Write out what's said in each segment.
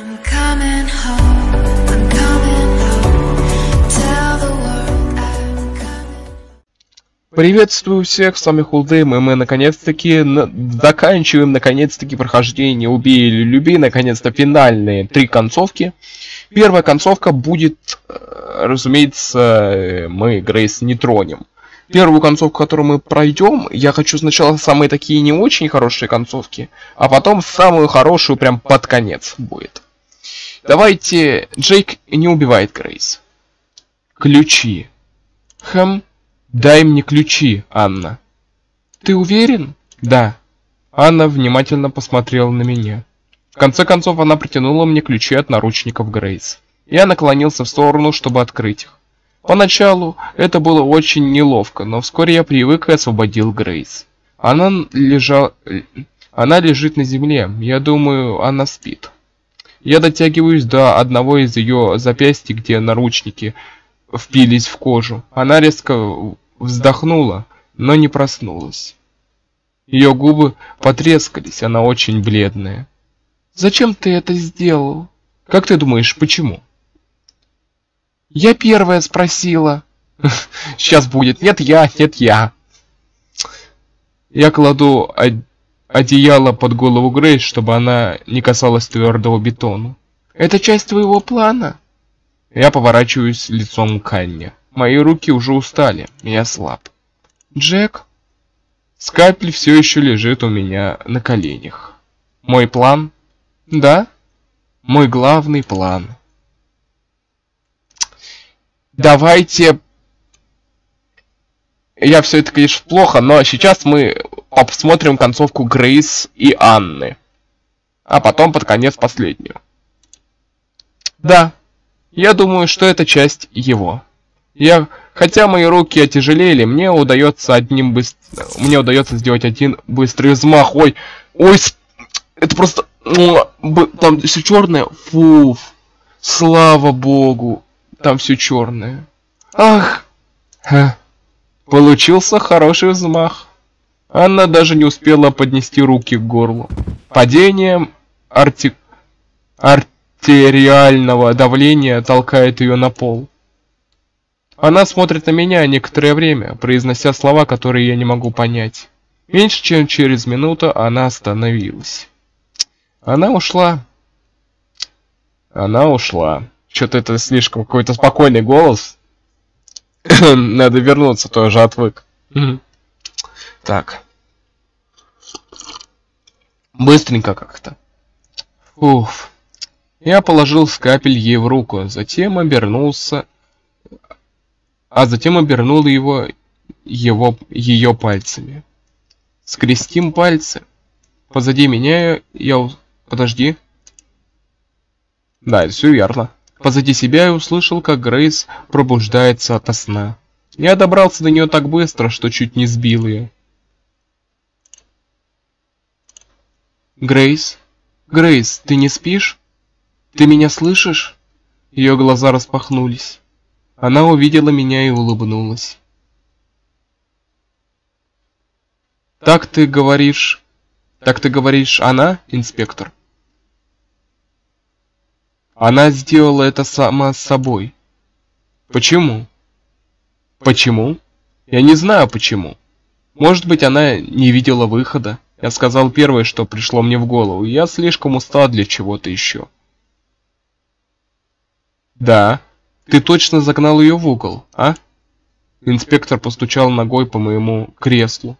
Приветствую всех, с вами Хулдейм, и мы наконец-таки заканчиваем прохождение «Убей или люби», наконец-то финальные 3 концовки. Первая концовка будет, разумеется, мы Грейс не тронем. Первую концовку, которую мы пройдем, я хочу сначала самые такие не очень хорошие концовки, а потом самую хорошую прям под конец будет. Давайте, Джейк не убивает Грейс. Ключи. Дай мне ключи, Анна. Ты уверен? Да. Анна внимательно посмотрела на меня. В конце концов, она протянула мне ключи от наручников Грейс. Я наклонился в сторону, чтобы открыть их. Поначалу это было очень неловко, но вскоре я привык и освободил Грейс. Она лежит на земле. Я думаю, она спит. Я дотягиваюсь до одного из ее запястий, где наручники впились в кожу. Она резко вздохнула, но не проснулась. Ее губы потрескались, она очень бледная. «Зачем ты это сделал? Как ты думаешь, почему?» «Я первая спросила». «Сейчас будет. Нет, я. Я кладу одеяло под голову Грейс, чтобы она не касалась твердого бетона. «Это часть твоего плана?» Я поворачиваюсь лицом к Анне. Мои руки уже устали, я слаб. «Джек?» Скальпель все еще лежит у меня на коленях. «Мой план?» «Да, мой главный план». Давайте... Я все это, конечно, плохо, но сейчас мы посмотрим концовку Грейс и Анны. А потом под конец последнюю. Да, я думаю, что это часть его. Хотя мои руки отяжелели, мне удается сделать один быстрый взмах. Ой, это просто... Там все черное. Фу, слава богу. Там все черное. Ах! Получился хороший взмах. Анна даже не успела поднести руки к горлу. Падением артериального давления толкает ее на пол. Она смотрит на меня некоторое время, произнося слова, которые я не могу понять. Меньше чем через минуту она остановилась. Она ушла. Что-то это слишком какой-то спокойный голос. Надо вернуться, тоже отвык. Так. Быстренько как-то. Уф. Я положил скальпель ей в руку, затем обернул ее пальцами. Скрестим пальцы. Позади меня Подожди. Да, это все верно. Позади себя я услышал, как Грейс пробуждается ото сна. Я добрался до нее так быстро, что чуть не сбил ее. Грейс? Грейс, ты не спишь? Ты меня слышишь? Ее глаза распахнулись. Она увидела меня и улыбнулась. Так ты говоришь, она, инспектор? Она сделала это сама с собой. Почему? Почему? Я не знаю почему. Может быть, она не видела выхода. Я сказал первое, что пришло мне в голову. Я слишком устал для чего-то еще. Да. Ты точно загнал ее в угол, а? Инспектор постучал ногой по моему креслу.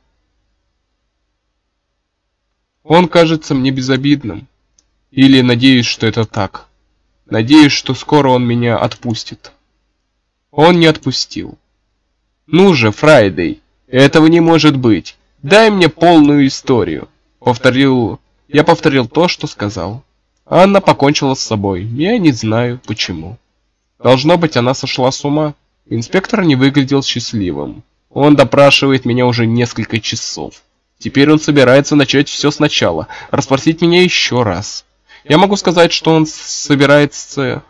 Он кажется мне безобидным. Или надеюсь, что это так. Надеюсь, что скоро он меня отпустит. Он не отпустил. Ну же, Фрайдей, этого не может быть. Дай мне полную историю. Я повторил то, что сказал. Анна покончила с собой. Я не знаю, почему. Должно быть, она сошла с ума. Инспектор не выглядел счастливым. Он допрашивает меня уже несколько часов. Теперь он собирается начать все сначала, расспросить меня еще раз. Я могу сказать, что он собирается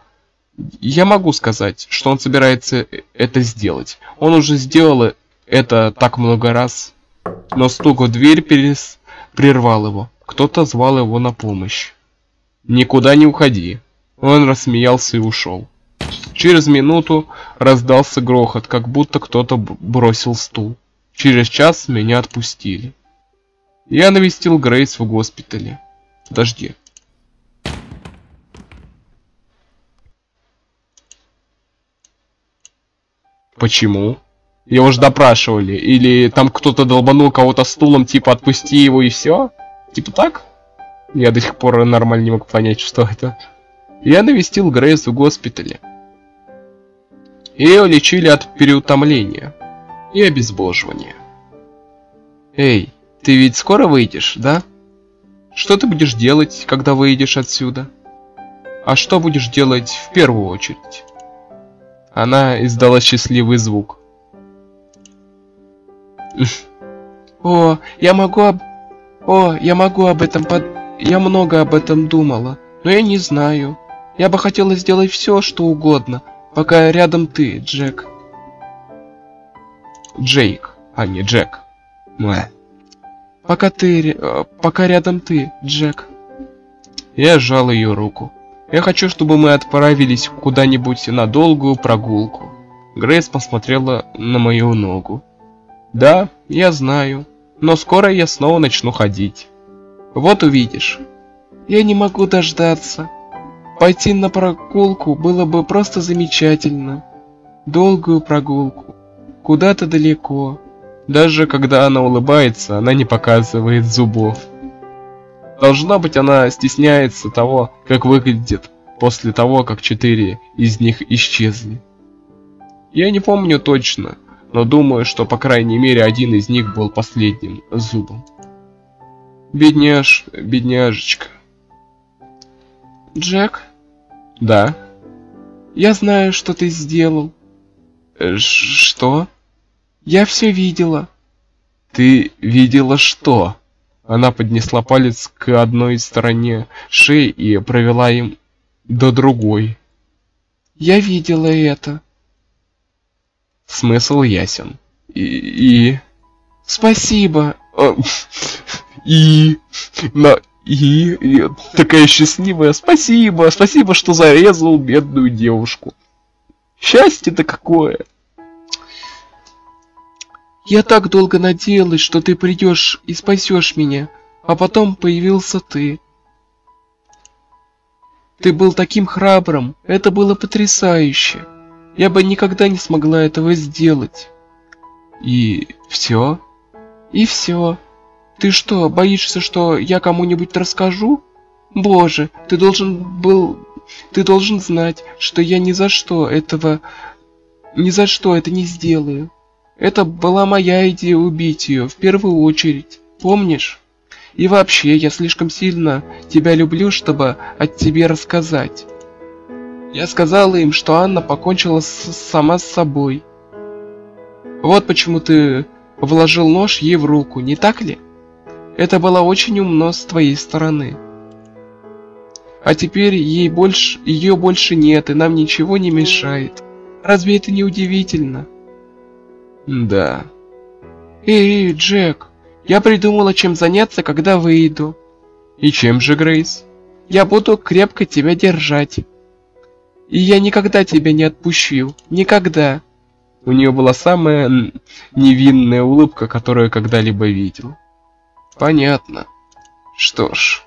это сделать. Он уже сделал это так много раз. Но стук в дверь прервал его. Кто-то звал его на помощь. Никуда не уходи. Он рассмеялся и ушел. Через минуту раздался грохот, как будто кто-то бросил стул. Через час меня отпустили. Я навестил Грейс в госпитале. Подожди. Почему? Его же допрашивали. Или там кто-то долбанул кого-то стулом, типа отпусти его и все? Типа так? Я до сих пор нормально не мог понять, что это. Я навестил Грейс в госпитале. Ее лечили от переутомления и обезвоживания. Эй, ты ведь скоро выйдешь, да? Что ты будешь делать, когда выйдешь отсюда? А что будешь делать в первую очередь? Она издала счастливый звук. Я много об этом думала, но я не знаю. Я бы хотела сделать все, что угодно, пока рядом ты, Джек. Джейк, а не Джек. Пока рядом ты, Джек. Я сжал ее руку. Я хочу, чтобы мы отправились куда-нибудь на долгую прогулку. Грейс посмотрела на мою ногу. Да, я знаю, но скоро я снова начну ходить. Вот увидишь. Я не могу дождаться. Пойти на прогулку было бы просто замечательно. Долгую прогулку. Куда-то далеко. Даже когда она улыбается, она не показывает зубов. Должно быть, она стесняется того, как выглядит после того, как 4 из них исчезли. Я не помню точно, но думаю, что по крайней мере один из них был последним зубом. Бедняжечка. Джек? Да? Я знаю, что ты сделал. Что? Я все видела. Ты видела что? Она поднесла палец к одной стороне шеи и провела им до другой. Я видела это. Смысл ясен. И... Спасибо. И такая счастливая. Спасибо, что зарезал бедную девушку. Счастье-то какое. Я так долго надеялась, что ты придешь и спасешь меня, а потом появился ты. Ты был таким храбрым, это было потрясающе. Я бы никогда не смогла этого сделать. И все? И все. Ты что, боишься, что я кому-нибудь расскажу? Боже, ты должен знать, что я ни за что это не сделаю. Это была моя идея убить ее, в первую очередь, помнишь? И вообще, я слишком сильно тебя люблю, чтобы от тебе рассказать. Я сказала им, что Анна покончила сама с собой. Вот почему ты вложил нож ей в руку, не так ли? Это было очень умно с твоей стороны. А теперь ее больше нет, и нам ничего не мешает. Разве это не удивительно? Да. Эй, Джек, я придумала, чем заняться, когда выйду. И чем же, Грейс? Я буду крепко тебя держать. И я никогда тебя не отпущу. Никогда. У нее была самая невинная улыбка, которую я когда-либо видел. Понятно. Что ж.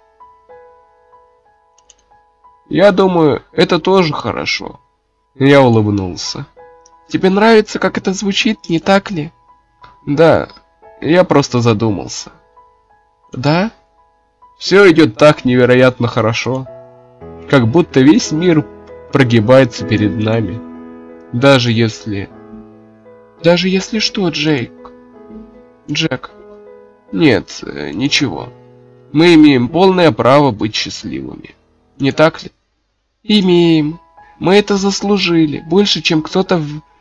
Я думаю, это тоже хорошо. Я улыбнулся. Тебе нравится, как это звучит, не так ли? Да, я просто задумался. Да? Все идет так невероятно хорошо. Как будто весь мир прогибается перед нами. Даже если что, Джек? Нет, ничего. Мы имеем полное право быть счастливыми. Не так ли? Имеем. Мы это заслужили. Больше, чем кто-то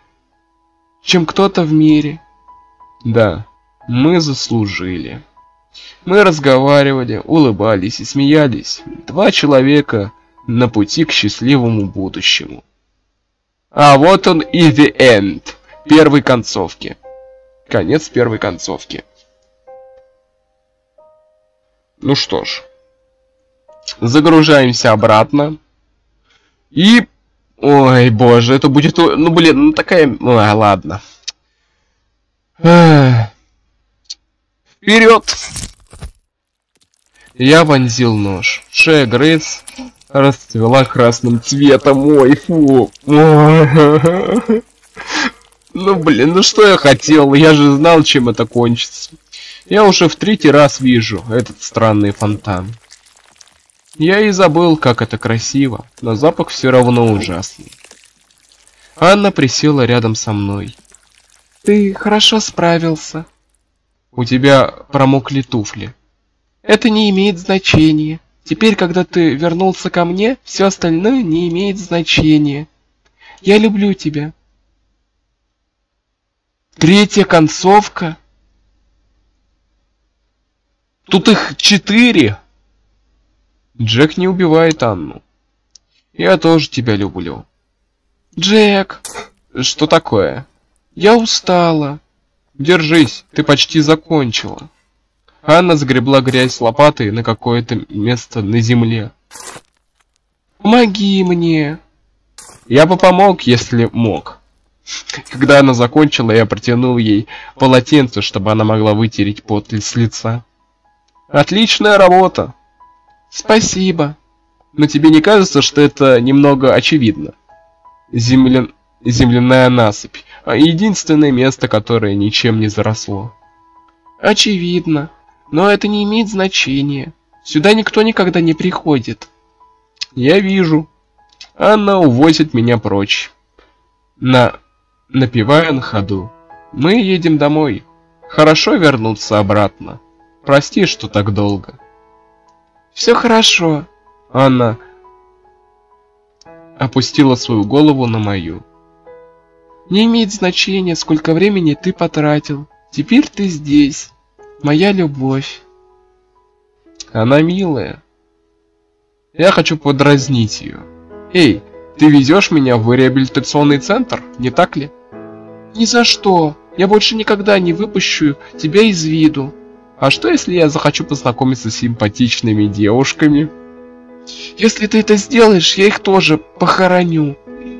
в мире. Да, мы заслужили. Мы разговаривали, улыбались и смеялись. 2 человека на пути к счастливому будущему. А вот он и the end. Первой концовки. Конец первой концовки. Ну что ж. Загружаемся обратно. И... Ой, боже, это будет... Ну, блин, ну такая... Ой, ладно. Вперед! Я вонзил нож. Шея Грейс расцвела красным цветом. Ой, фу. Ну, блин, ну что я хотел? Я же знал, чем это кончится. Я уже в 3-й раз вижу этот странный фонтан. Я и забыл, как это красиво, но запах все равно ужасный. Анна присела рядом со мной. Ты хорошо справился. У тебя промокли туфли. Это не имеет значения. Теперь, когда ты вернулся ко мне, все остальное не имеет значения. Я люблю тебя. 3-я концовка? Тут их 4. Джек не убивает Анну. Я тоже тебя люблю. Джек! Что такое? Я устала. Держись, ты почти закончила. Анна сгребла грязь лопатой на какое-то место на земле. Помоги мне. Я бы помог, если мог. Когда она закончила, я протянул ей полотенце, чтобы она могла вытереть пот с лица. Отличная работа. Спасибо. Но тебе не кажется, что это немного очевидно? Земляная насыпь. Единственное место, которое ничем не заросло. Очевидно. Но это не имеет значения. Сюда никто никогда не приходит. Я вижу. Анна увозит меня прочь. Напевая на ходу. Мы едем домой. Хорошо вернуться обратно. Прости, что так долго. Все хорошо. Анна опустила свою голову на мою. Не имеет значения, сколько времени ты потратил. Теперь ты здесь. Моя любовь. Она милая. Я хочу подразнить ее. Эй, ты везешь меня в реабилитационный центр, не так ли? Ни за что. Я больше никогда не выпущу тебя из виду. А что, если я захочу познакомиться с симпатичными девушками? Если ты это сделаешь, я их тоже похороню.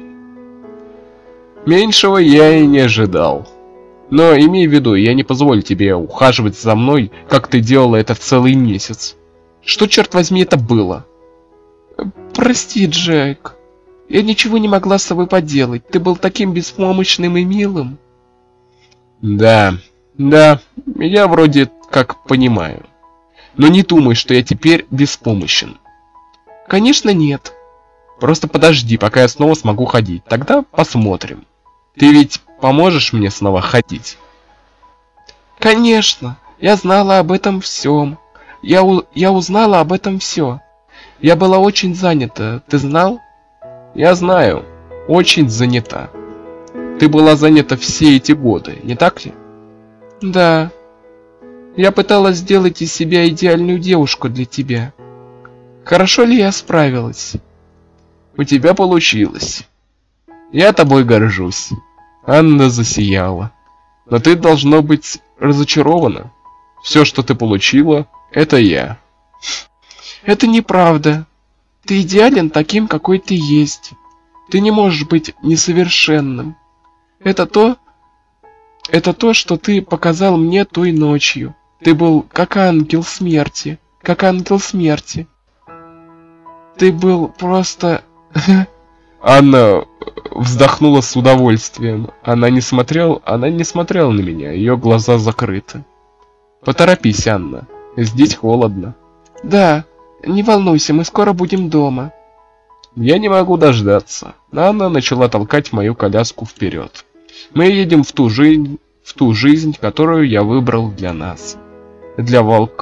Меньшего я и не ожидал. Но имей в виду, я не позволю тебе ухаживать за мной, как ты делала это целый месяц. Что, черт возьми, это было? Прости, Джек. Я ничего не могла с собой поделать. Ты был таким беспомощным и милым. Да, я вроде как понимаю. Но не думай, что я теперь беспомощен. Конечно, нет. Просто подожди, пока я снова смогу ходить. Тогда посмотрим. Ты ведь поможешь мне снова ходить? Конечно. Я знала об этом всем. Я узнала об этом все. Я была очень занята. Ты знал? Я знаю. Очень занята. Ты была занята все эти годы, не так ли? Да. Я пыталась сделать из себя идеальную девушку для тебя. Хорошо ли я справилась? У тебя получилось. Я тобой горжусь. Анна засияла. Но ты должно быть разочарована. Все, что ты получила, это я. Это неправда. Ты идеален таким, какой ты есть. Ты не можешь быть несовершенным. Это то, что ты показал мне той ночью. Ты был как ангел смерти. Как ангел смерти. Ты был просто... Анна вздохнула с удовольствием. Она не смотрела на меня, ее глаза закрыты. Поторопись, Анна. Здесь холодно. Да, не волнуйся, мы скоро будем дома. Я не могу дождаться. Анна начала толкать мою коляску вперед. Мы едем в ту жизнь, которую я выбрал для нас. Для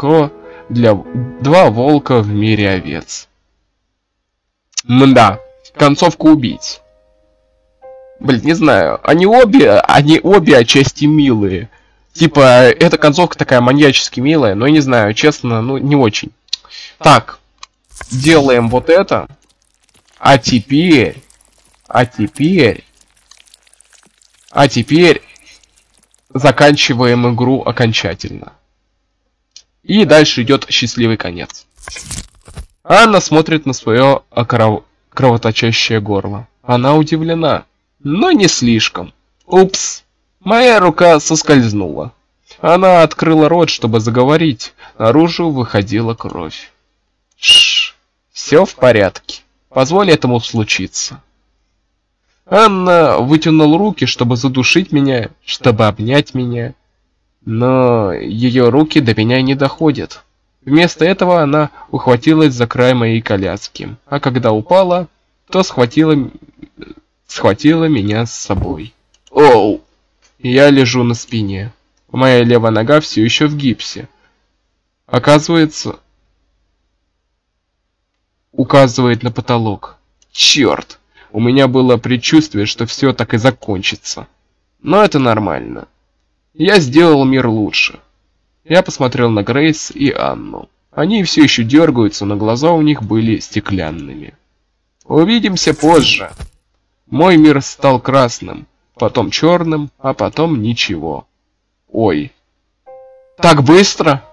два волка в мире овец. Мда, концовка убийц. Блин, не знаю, они обе отчасти милые. Типа, эта концовка такая маньячески милая, но я не знаю, честно, ну не очень. Так, делаем вот это. А теперь заканчиваем игру окончательно. И дальше идет счастливый конец. Анна смотрит на свое кровоточащее горло. Она удивлена, но не слишком. Упс, моя рука соскользнула. Она открыла рот, чтобы заговорить. Наружу выходила кровь. Шш, все в порядке. Позволь этому случиться. Анна вытянула руки, чтобы задушить меня, чтобы обнять меня. Но ее руки до меня не доходят. Вместо этого она ухватилась за край моей коляски, а когда упала, то схватила меня с собой. Оу! Я лежу на спине. Моя левая нога все еще в гипсе. Оказывается, указывает на потолок. Черт! У меня было предчувствие, что все так и закончится. Но это нормально. Я сделал мир лучше. Я посмотрел на Грейс и Анну. Они все еще дергаются, но глаза у них были стеклянными. Увидимся позже. Мой мир стал красным, потом черным, а потом ничего. Ой. Так быстро?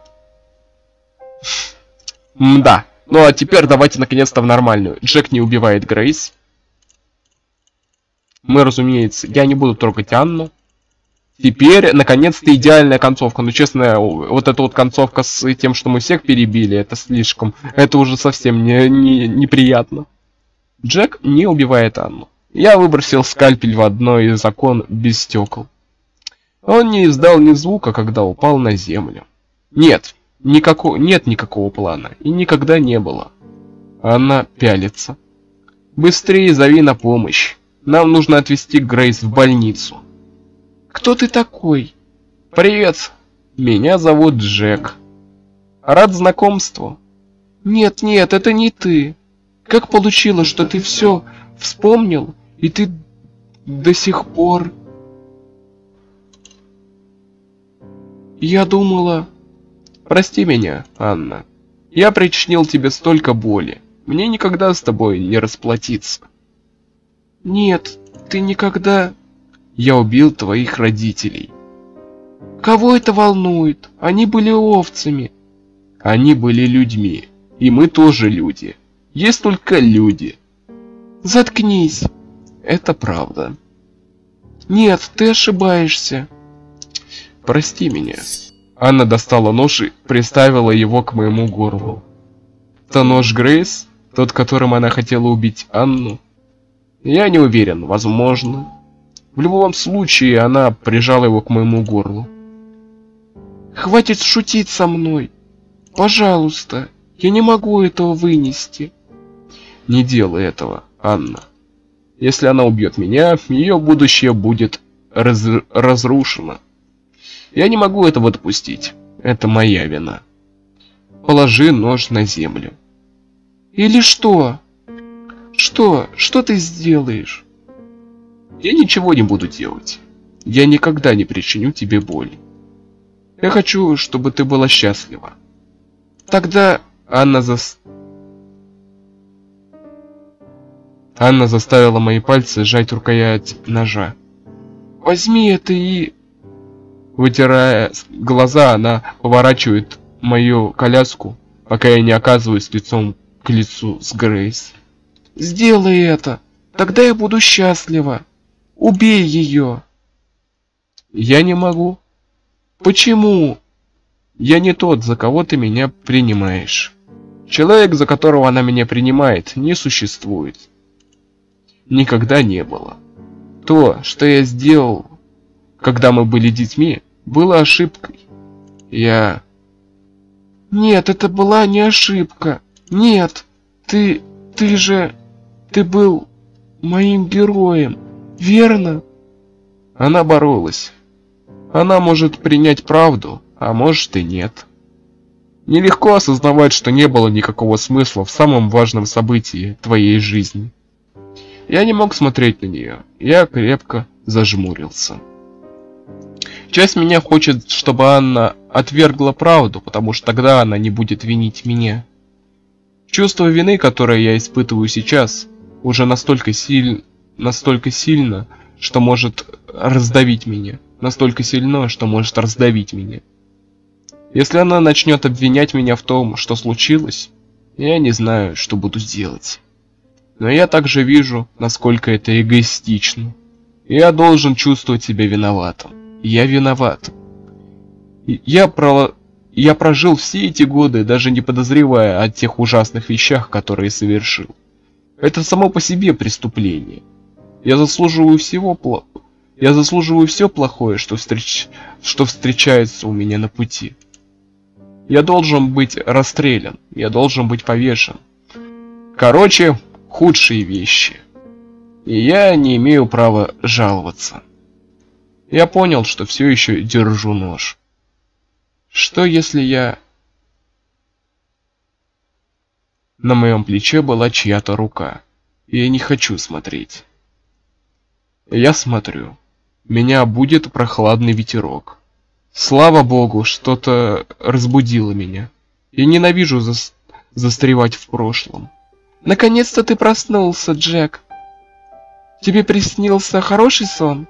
Мда. Ну а теперь давайте наконец-то в нормальную. Джек не убивает Грейс. Мы, разумеется, я не буду трогать Анну. Теперь, наконец-то, идеальная концовка. Но, честно, вот эта вот концовка с тем, что мы всех перебили, это слишком. Это уже совсем неприятно. Джек не убивает Анну. Я выбросил скальпель в одно из окон без стекол. Он не издал ни звука, когда упал на землю. Нет никакого плана. И никогда не было. Она пялится. Быстрее зови на помощь. Нам нужно отвезти Грейс в больницу. Кто ты такой? Привет. Меня зовут Джек. Рад знакомству. Нет, это не ты. Как получилось, что ты все вспомнил, и ты до сих пор... Я думала... Прости меня, Анна. Я причинил тебе столько боли. Мне никогда с тобой не расплатиться. Нет, ты никогда... Я убил твоих родителей. Кого это волнует? Они были овцами. Они были людьми. И мы тоже люди. Есть только люди. Заткнись. Это правда. Нет, ты ошибаешься. Прости меня. Анна достала нож и приставила его к моему горлу. Это нож Грейс? Тот, которым она хотела убить Анну? Я не уверен, возможно. В любом случае, она прижала его к моему горлу. Хватит шутить со мной. Пожалуйста, я не могу этого вынести. Не делай этого, Анна. Если она убьет меня, ее будущее будет разрушено. Я не могу этого допустить. Это моя вина. Положи нож на землю. Или что? Что ты сделаешь? Я ничего не буду делать. Я никогда не причиню тебе боль. Я хочу, чтобы ты была счастлива. Тогда Анна заставила мои пальцы сжать рукоять ножа. Возьми это и... Вытирая глаза, она поворачивает мою коляску, пока я не оказываюсь лицом к лицу с Грейс. Сделай это, тогда я буду счастлива. Убей ее. Я не могу. Почему? Я не тот, за кого ты меня принимаешь. Человек, за которого она меня принимает, не существует. Никогда не было. То, что я сделал, когда мы были детьми, было ошибкой. Нет, это была не ошибка. Нет, ты был моим героем, верно? Она боролась. Она может принять правду, а может и нет. Нелегко осознавать, что не было никакого смысла в самом важном событии твоей жизни. Я не мог смотреть на нее. Я крепко зажмурился. Часть меня хочет, чтобы Анна отвергла правду, потому что тогда она не будет винить меня. Чувство вины, которое я испытываю сейчас, уже настолько сильно, что может раздавить меня. Настолько сильно, что может раздавить меня. Если она начнет обвинять меня в том, что случилось, Я не знаю, что буду делать. Но я также вижу, насколько это эгоистично. Я должен чувствовать себя виноватым. Я виноват. Я прожил все эти годы, даже не подозревая о тех ужасных вещах, которые совершил. Это само по себе преступление. Я заслуживаю все плохое, что встречается у меня на пути. Я должен быть расстрелян, я должен быть повешен. Короче, худшие вещи. И я не имею права жаловаться. Я понял, что все еще держу нож. Что если я... На моем плече была чья-то рука, и я не хочу смотреть. Я смотрю. Меня будет прохладный ветерок. Слава богу, что-то разбудило меня. Я ненавижу застревать в прошлом. Наконец-то ты проснулся, Джек. Тебе приснился хороший сон?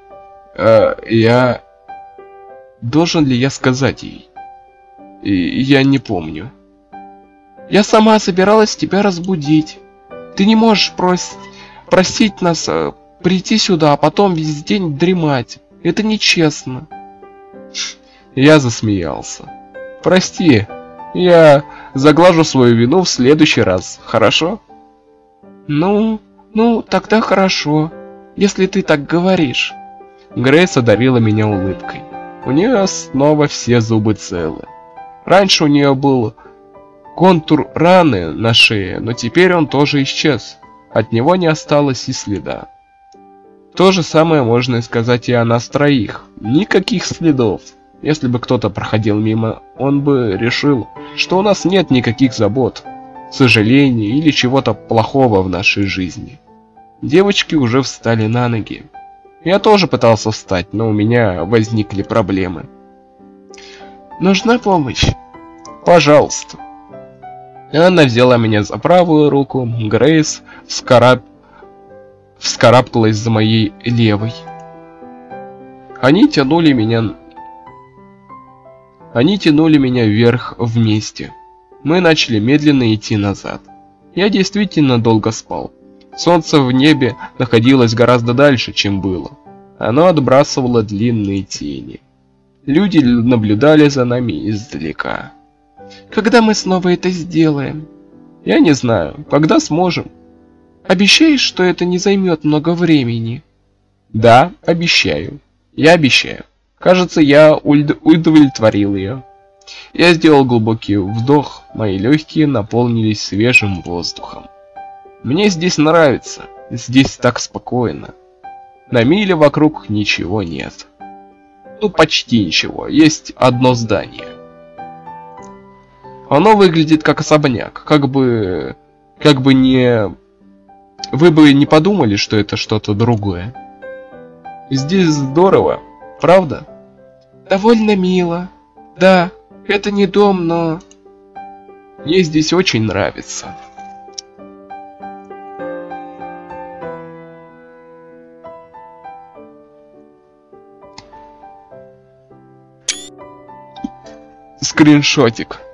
Должен ли я сказать ей? Я не помню. Я сама собиралась тебя разбудить. Ты не можешь просить нас прийти сюда, а потом весь день дремать. Это нечестно. Я засмеялся. Прости, я заглажу свою вину в следующий раз, хорошо? Ну, тогда хорошо, если ты так говоришь. Грейс одарила меня улыбкой. У нее снова все зубы целы. Раньше у нее был контур раны на шее, но теперь он тоже исчез. От него не осталось и следа. То же самое можно сказать и о нас троих. Никаких следов. Если бы кто-то проходил мимо, он бы решил, что у нас нет никаких забот, сожалений или чего-то плохого в нашей жизни. Девочки уже встали на ноги. Я тоже пытался встать, но у меня возникли проблемы. Нужна помощь? Пожалуйста. Она взяла меня за правую руку, Грейс вскарабкалась за моей левой. Они тянули меня вверх вместе. Мы начали медленно идти назад. Я действительно долго спал. Солнце в небе находилось гораздо дальше, чем было. Оно отбрасывало длинные тени. Люди наблюдали за нами издалека. Когда мы снова это сделаем? Я не знаю, когда сможем. Обещаешь, что это не займет много времени? Да, обещаю. Я обещаю. Кажется, я удовлетворил ее. Я сделал глубокий вдох, мои легкие наполнились свежим воздухом. Мне здесь нравится, здесь так спокойно. На миле вокруг ничего нет. Ну, почти ничего, есть одно здание. Оно выглядит как особняк, как бы не... Вы бы не подумали, что это что-то другое. Здесь здорово, правда? Довольно мило. Да, это не дом, но... Мне здесь очень нравится. Скриншотик.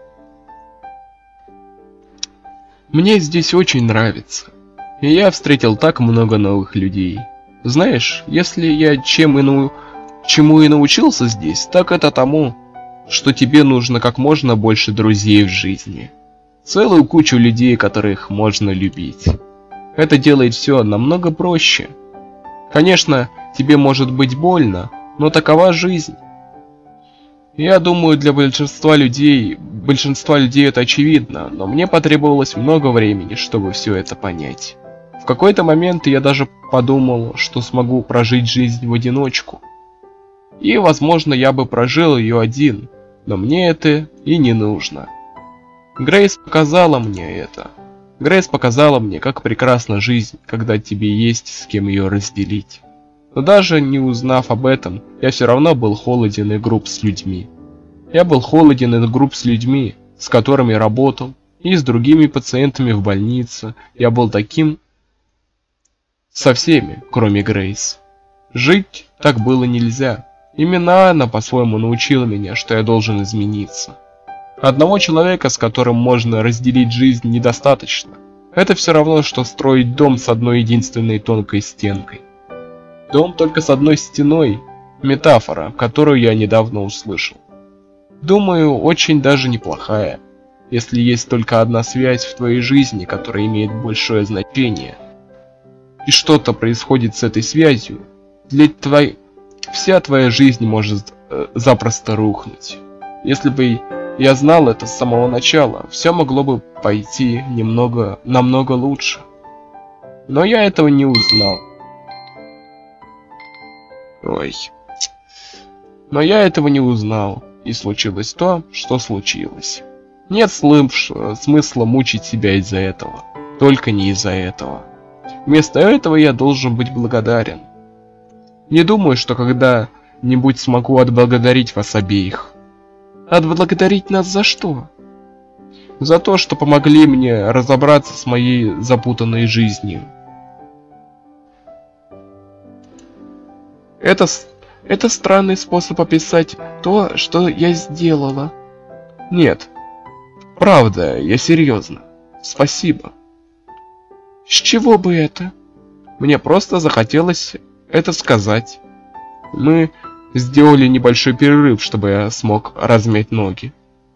Мне здесь очень нравится. И я встретил так много новых людей. Знаешь, если я чему и научился здесь, так это тому, что тебе нужно как можно больше друзей в жизни. Целую кучу людей, которых можно любить. Это делает все намного проще. Конечно, тебе может быть больно, но такова жизнь. Я думаю, для большинства людей это очевидно, но мне потребовалось много времени, чтобы все это понять. В какой-то момент я даже подумал, что смогу прожить жизнь в одиночку. И, возможно, я бы прожил ее один, но мне это и не нужно. Грейс показала мне это. Грейс показала мне, как прекрасна жизнь, когда тебе есть с кем ее разделить. Но даже не узнав об этом, я все равно был холоден и груб с людьми. Я был холоден и груб с людьми, с которыми работал, и с другими пациентами в больнице. Я был таким со всеми, кроме Грейс. Жить так было нельзя. Именно она по-своему научила меня, что я должен измениться. Одного человека, с которым можно разделить жизнь, недостаточно. Это все равно, что строить дом с одной единственной тонкой стенкой. Дом только с одной стеной – метафора, которую я недавно услышал. Думаю, очень даже неплохая, если есть только одна связь в твоей жизни, которая имеет большое значение. И что-то происходит с этой связью, вся твоя жизнь может запросто рухнуть. Если бы я знал это с самого начала, все могло бы пойти намного лучше. Но я этого не узнал. Но я этого не узнал, и случилось то, что случилось. Нет смысла мучить себя из-за этого. Только не из-за этого. Вместо этого я должен быть благодарен. Не думаю, что когда-нибудь смогу отблагодарить вас обеих. Отблагодарить нас за что? За то, что помогли мне разобраться с моей запутанной жизнью. Это странный способ описать то, что я сделала. Нет. Правда, я серьезно. Спасибо. С чего бы это? Мне просто захотелось это сказать. Мы сделали небольшой перерыв, чтобы я смог размять ноги.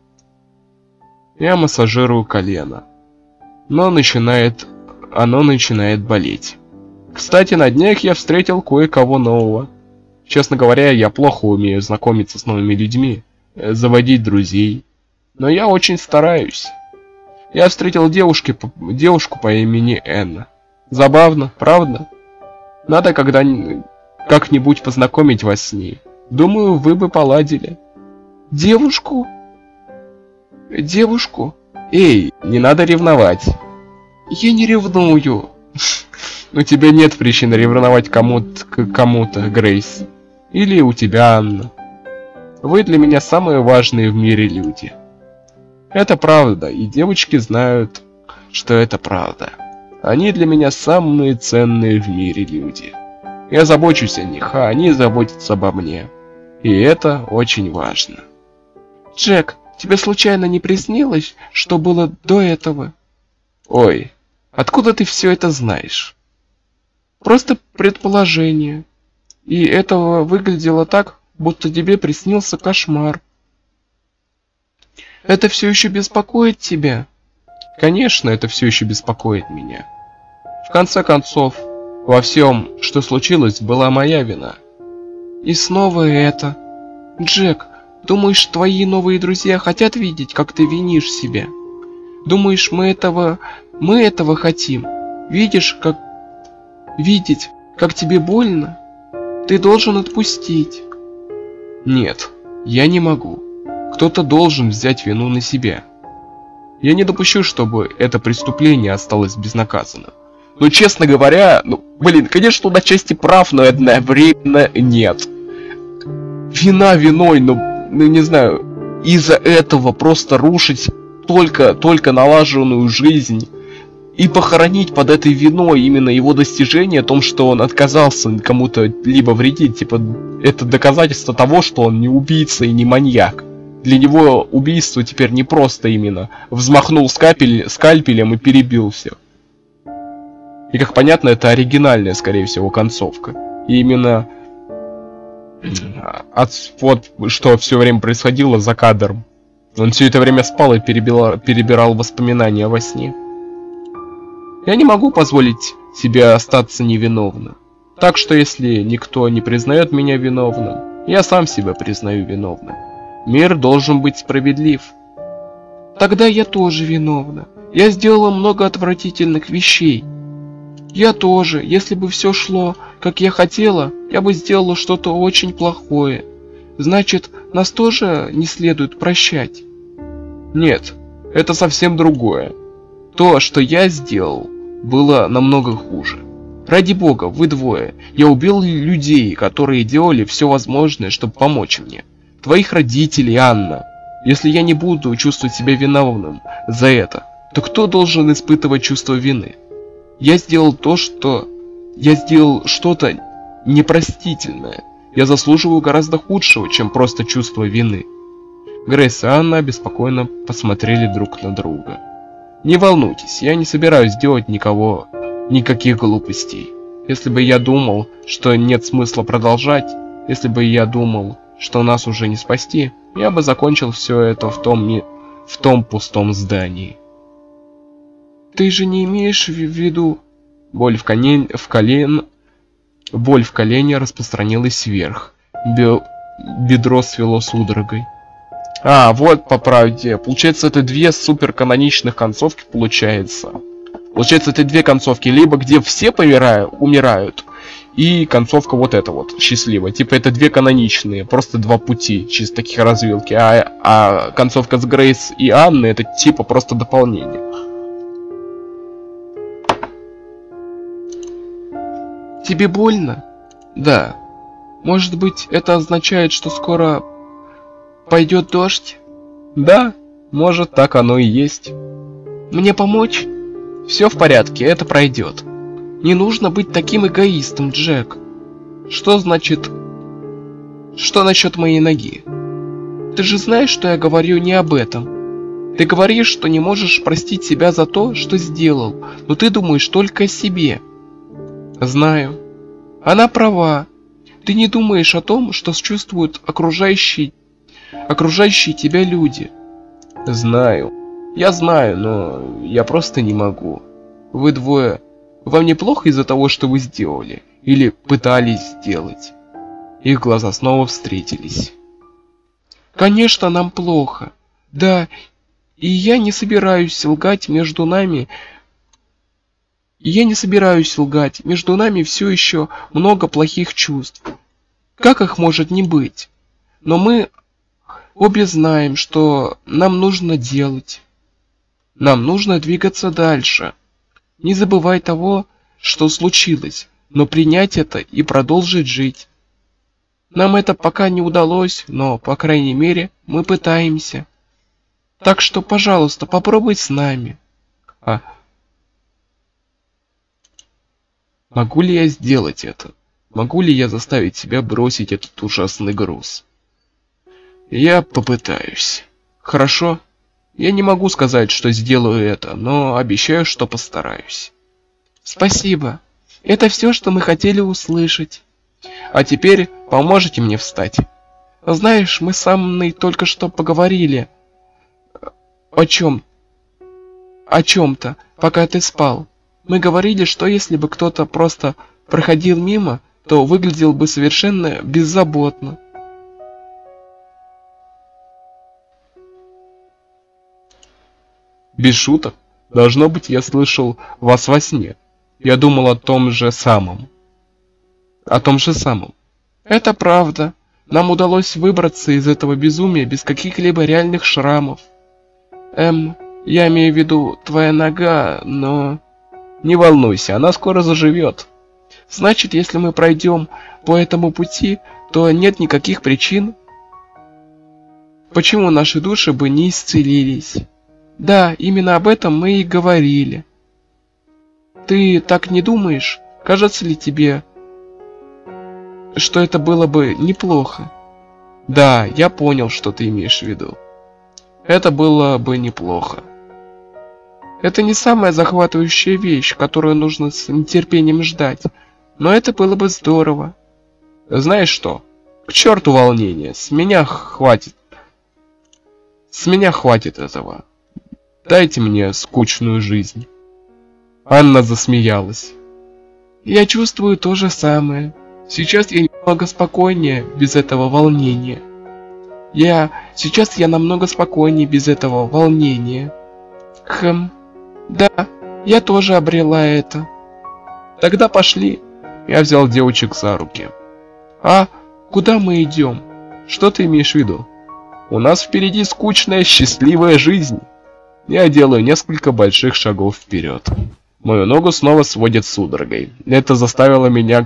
Я массажирую колено. Но оно начинает болеть. Кстати, на днях я встретил кое-кого нового. Честно говоря, я плохо умею знакомиться с новыми людьми, заводить друзей. Но я очень стараюсь. Я встретил девушку по имени Энна. Забавно, правда? Надо как-нибудь познакомить вас с ней. Думаю, вы бы поладили. Девушку? Девушку? Эй, не надо ревновать. Я не ревную. У тебя нет причин ревновать кому-то, Грейс. Или у тебя, Анна. Вы для меня самые важные в мире люди. Это правда, и девочки знают, что это правда. Они для меня самые ценные в мире люди. Я забочусь о них, а они заботятся обо мне. И это очень важно. Джек, тебе случайно не приснилось, что было до этого? Ой, откуда ты все это знаешь? Просто предположение. И этого выглядело так, будто тебе приснился кошмар. Это все еще беспокоит тебя? Конечно, это все еще беспокоит меня. В конце концов, во всем, что случилось, была моя вина. И снова это. Джек, думаешь, твои новые друзья хотят видеть, как ты винишь себя? Думаешь, мы этого хотим? Видеть, как тебе больно? Ты должен отпустить. Нет, я не могу. Кто-то должен взять вину на себя. Я не допущу, чтобы это преступление осталось безнаказанным. Но, честно говоря, конечно, он отчасти прав, но одновременно нет. Вина виной, не знаю, из-за этого просто рушить только налаженную жизнь и похоронить под этой виной именно его достижение о том, что он отказался кому-то либо вредить, это доказательство того, что он не убийца и не маньяк. Для него убийство теперь не просто именно взмахнул скальпелем и перебил всех. И как понятно, это оригинальная, скорее всего, концовка. И именно что все время происходило за кадром. Он все это время спал и перебирал воспоминания во сне. Я не могу позволить себе остаться невиновным. Так что если никто не признает меня виновным, я сам себя признаю виновным. Мир должен быть справедлив. Тогда я тоже виновна. Я сделала много отвратительных вещей. Я тоже, если бы все шло, как я хотела, я бы сделала что-то очень плохое. Значит, нас тоже не следует прощать? Нет, это совсем другое. То, что я сделал, было намного хуже. Ради бога, вы двое. Я убил людей, которые делали все возможное, чтобы помочь мне. Твоих родителей, Анна. Если я не буду чувствовать себя виновным за это, то кто должен испытывать чувство вины? Я сделал что-то непростительное. Я заслуживаю гораздо худшего, чем просто чувство вины. Грейс и Анна обеспокоенно посмотрели друг на друга. Не волнуйтесь, я не собираюсь делать никаких глупостей. Если бы я думал, что нет смысла продолжать, если бы я думал, что нас уже не спасти, я бы закончил все это в том пустом здании. Ты же не имеешь в виду... Боль в колене распространилась вверх. Бедро свело судорогой. А, вот по правде. Получается, это две супер каноничных концовки получается. Получается, это две концовки. Либо где все умирают, и концовка вот эта вот, счастливая. Типа это две каноничные, просто два пути, чисто таких развилки. А концовка с Грейс и Анной это типа просто дополнение. Тебе больно? Да. Может быть, это означает, что скоро пойдет дождь? Да, может, так оно и есть. Мне помочь? Все в порядке, это пройдет. Не нужно быть таким эгоистом, Джек. Что значит... Что насчет моей ноги? Ты же знаешь, что я говорю не об этом. Ты говоришь, что не можешь простить себя за то, что сделал, но ты думаешь только о себе. Знаю. Она права. Ты не думаешь о том, что чувствуют окружающие тебя люди. Знаю. Я знаю, но я просто не могу. Вы двое... Вам неплохо из-за того, что вы сделали? Или пытались сделать? Их глаза снова встретились. Конечно, нам плохо. Да, и я не собираюсь лгать между нами... Между нами все еще много плохих чувств. Как их может не быть? Но мы обе знаем, что нам нужно делать. Нам нужно двигаться дальше. Не забывай того, что случилось, но принять это и продолжить жить. Нам это пока не удалось, но, по крайней мере, мы пытаемся. Так что, пожалуйста, попробуй с нами. Могу ли я сделать это? Могу ли я заставить себя бросить этот ужасный груз? Я попытаюсь. Хорошо? Я не могу сказать, что сделаю это, но обещаю, что постараюсь. Спасибо. Это все, что мы хотели услышать. А теперь поможете мне встать? Знаешь, мы с Анной только что поговорили о чем-то, пока ты спал. Мы говорили, что если бы кто-то просто проходил мимо, то выглядел бы совершенно беззаботно. Без шуток. Должно быть, я слышал вас во сне. Я думал о том же самом. Это правда. Нам удалось выбраться из этого безумия без каких-либо реальных шрамов. Я имею в виду твоя нога, но... Не волнуйся, она скоро заживет. Значит, если мы пройдем по этому пути, то нет никаких причин, почему наши души бы не исцелились. Да, именно об этом мы и говорили. Ты так не думаешь? Кажется ли тебе, что это было бы неплохо? Да, я понял, что ты имеешь в виду. Это было бы неплохо. Это не самая захватывающая вещь, которую нужно с нетерпением ждать, но это было бы здорово. Знаешь что? К черту волнения, с меня хватит этого. Дайте мне скучную жизнь. Анна засмеялась. Я чувствую то же самое. Сейчас я немного спокойнее без этого волнения. Сейчас я намного спокойнее без этого волнения. Да, я тоже обрела это. Тогда пошли. Я взял девочек за руки. Куда мы идем? Что ты имеешь в виду? У нас впереди скучная, счастливая жизнь. Я делаю несколько больших шагов вперед. Мою ногу снова сводит судорогой. Это заставило меня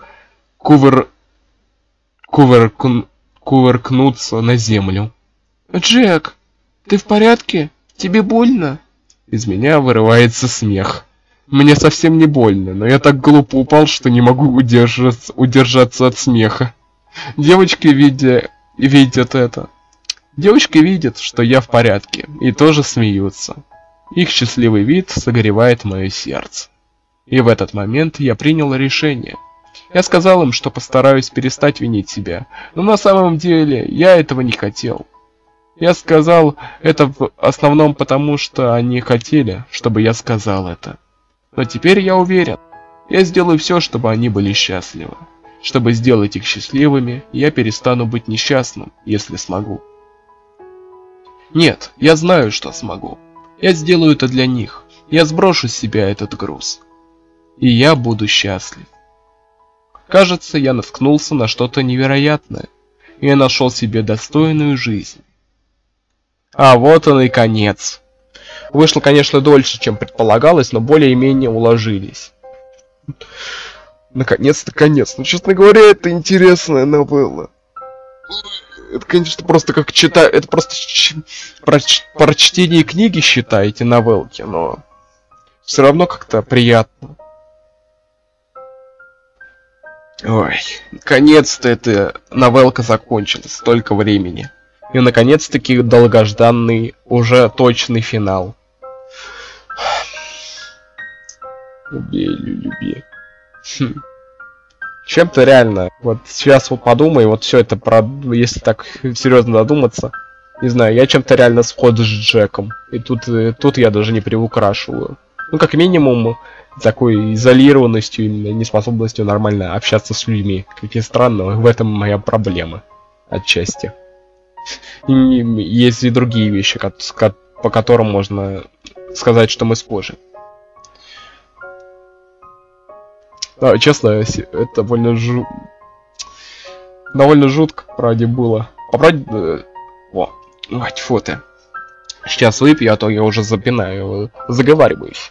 кувыркнуться на землю. Джек, ты в порядке? Тебе больно? Из меня вырывается смех. Мне совсем не больно, но я так глупо упал, что не могу удержаться от смеха. Девочки видят это. Девочки видят, что я в порядке, и тоже смеются. Их счастливый вид согревает мое сердце. И в этот момент я принял решение. Я сказал им, что постараюсь перестать винить себя, но на самом деле я этого не хотел. Я сказал это в основном потому, что они хотели, чтобы я сказал это. Но теперь я уверен, я сделаю все, чтобы они были счастливы. Чтобы сделать их счастливыми, я перестану быть несчастным, если смогу. Нет, я знаю, что смогу. Я сделаю это для них. Я сброшу с себя этот груз. И я буду счастлив. Кажется, я наткнулся на что-то невероятное. И я нашел себе достойную жизнь. А вот он и конец. Вышло, конечно, дольше, чем предполагалось, но более-менее уложились. Наконец-то конец. Ну, честно говоря, это интересная новелла. Это, конечно, просто как читать... Это просто про чтение книги считаете, новелки, но... Все равно как-то приятно. Ой, наконец-то эта новелка закончилась. Столько времени. И, наконец-таки, долгожданный, уже точный финал. Убей, люби. Чем-то реально, вот сейчас вот подумай, вот все это про, если так серьезно задуматься, не знаю, я чем-то реально схож с Джеком. И тут я даже не приукрашиваю. Ну, как минимум, такой изолированностью, именно неспособностью нормально общаться с людьми. Как ни странно, в этом моя проблема. Отчасти. И есть и другие вещи, по которым можно сказать, что мы схожи. Да, честно, это довольно жутко, правда, было. Попробуй... О, тьфу ты. Сейчас выпью, а то я уже заговариваюсь.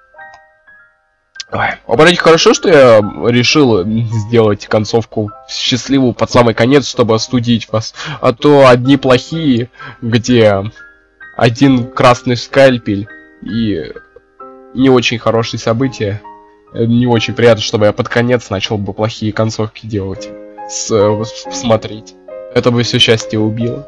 Ой, хорошо, что я решил сделать концовку счастливую под самый конец, чтобы остудить вас. А то одни плохие, где один красный скальпель и не очень хорошие события. Не очень приятно, чтобы я под конец начал бы плохие концовки делать. Смотреть. Это бы все счастье убило.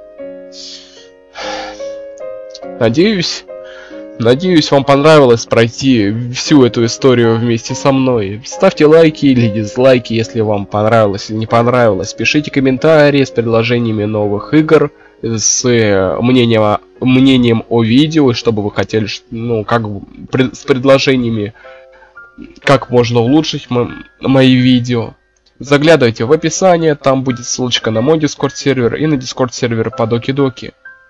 Надеюсь, вам понравилось пройти всю эту историю вместе со мной. Ставьте лайки или дизлайки, если вам понравилось или не понравилось. Пишите комментарии с предложениями новых игр, с мнением о видео, чтобы вы хотели, ну, с предложениями, как можно улучшить мои видео. Заглядывайте в описание, там будет ссылочка на мой Discord сервер и на Discord сервер по Доки-Доки.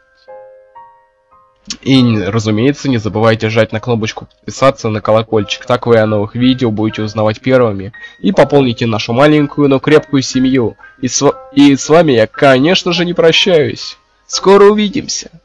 И, разумеется, не забывайте жать на кнопочку подписаться, на колокольчик, так вы о новых видео будете узнавать первыми. И пополните нашу маленькую, но крепкую семью. И с вами я, конечно же, не прощаюсь. Скоро увидимся.